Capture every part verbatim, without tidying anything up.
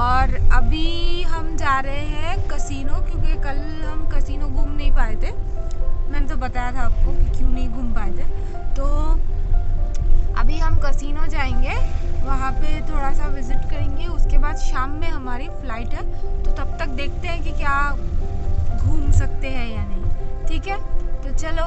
और अभी हम जा रहे हैं कसिनो, क्योंकि कल हम कसिनो घूम नहीं पाए थे। मैंने तो बताया था आपको कि क्यों नहीं घूम पाए थे। तो अभी हम कसिनो जाएंगे, वहाँ पे थोड़ा सा विज़िट करेंगे। उसके बाद शाम में हमारी फ़्लाइट है, तो तब तक देखते हैं कि क्या घूम सकते हैं या नहीं। ठीक है, तो चलो।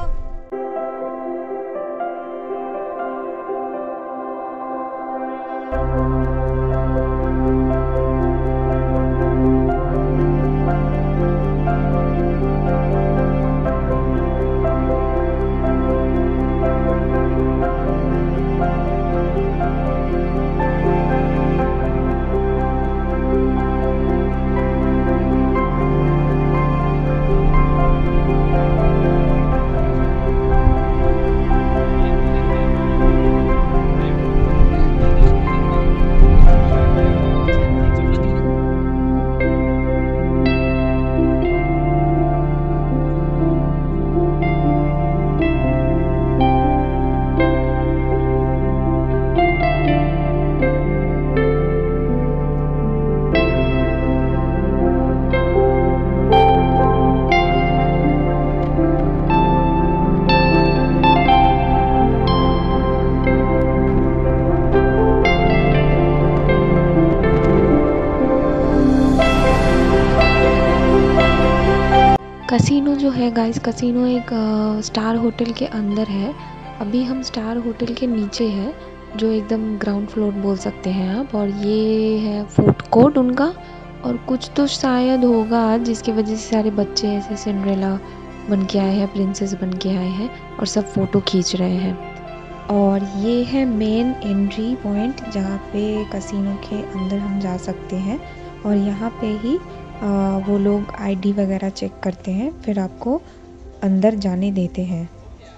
कसिनो जो है गाइस, कसिनो एक आ, स्टार होटल के अंदर है। अभी हम स्टार होटल के नीचे है, जो एकदम ग्राउंड फ्लोर बोल सकते हैं आप। और ये है फूड कोर्ट उनका, और कुछ तो शायद होगा जिसकी वजह से सारे बच्चे ऐसे सिंड्रेला बन के आए हैं, प्रिंसेस बन के आए हैं और सब फ़ोटो खींच रहे हैं। और ये है मेन एंट्री पॉइंट, जहाँ पे कसिनो के अंदर हम जा सकते हैं। और यहाँ पे ही आ, वो लोग आईडी वगैरह चेक करते हैं, फिर आपको अंदर जाने देते हैं।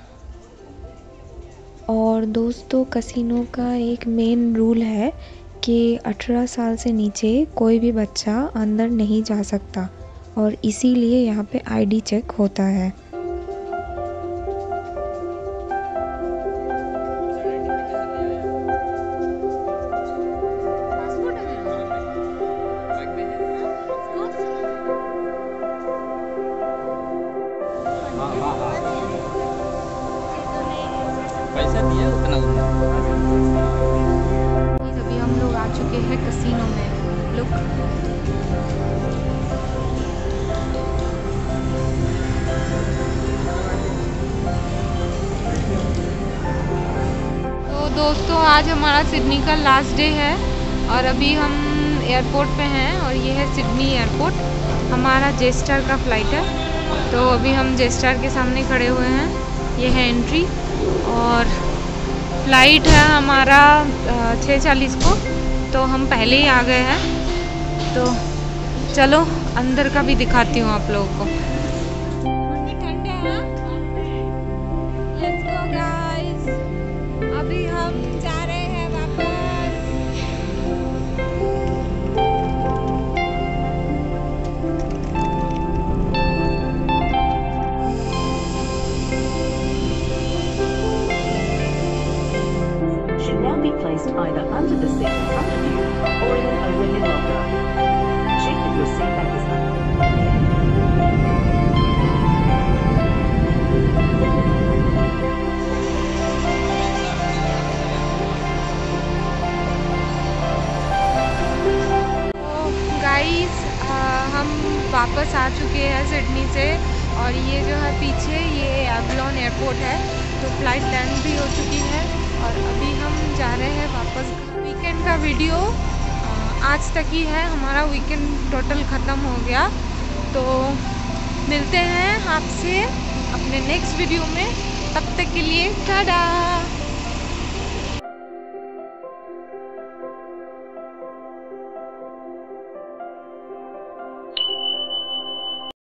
और दोस्तों, कसिनो का एक मेन रूल है कि अठारह साल से नीचे कोई भी बच्चा अंदर नहीं जा सकता, और इसीलिए यहाँ पे आईडी चेक होता है। पैसा दिया उतना उतना। अभी हम लोग आ चुके हैं कसिनो में। लुक, तो दोस्तों आज हमारा सिडनी का लास्ट डे है और अभी हम एयरपोर्ट पे हैं। और ये है सिडनी एयरपोर्ट, हमारा जेस्टर का फ़्लाइट है। तो अभी हम जेस्टर के सामने खड़े हुए हैं। ये है एंट्री, और फ़्लाइट है हमारा छः चालीस को, तो हम पहले ही आ गए हैं। तो चलो अंदर का भी दिखाती हूँ आप लोगों को। ठंडे हैं, लेट्स गो गाइस। अभी हम जा रहे हैं वापस। Should now be placed either under the seat in front of you or in an overhead locker. Check that your seat back is up. तो गाइस, हम वापस आ चुके हैं सिडनी से, और ये जो है पीछे ये एवलॉन एयरपोर्ट है। तो फ्लाइट लैंड भी हो चुकी है और अभी हम जा रहे हैं वापस। वीकेंड का वीडियो आज तक ही है, हमारा वीकेंड टोटल ख़त्म हो गया। तो मिलते हैं आपसे अपने नेक्स्ट वीडियो में, तब तक के लिए टाटा।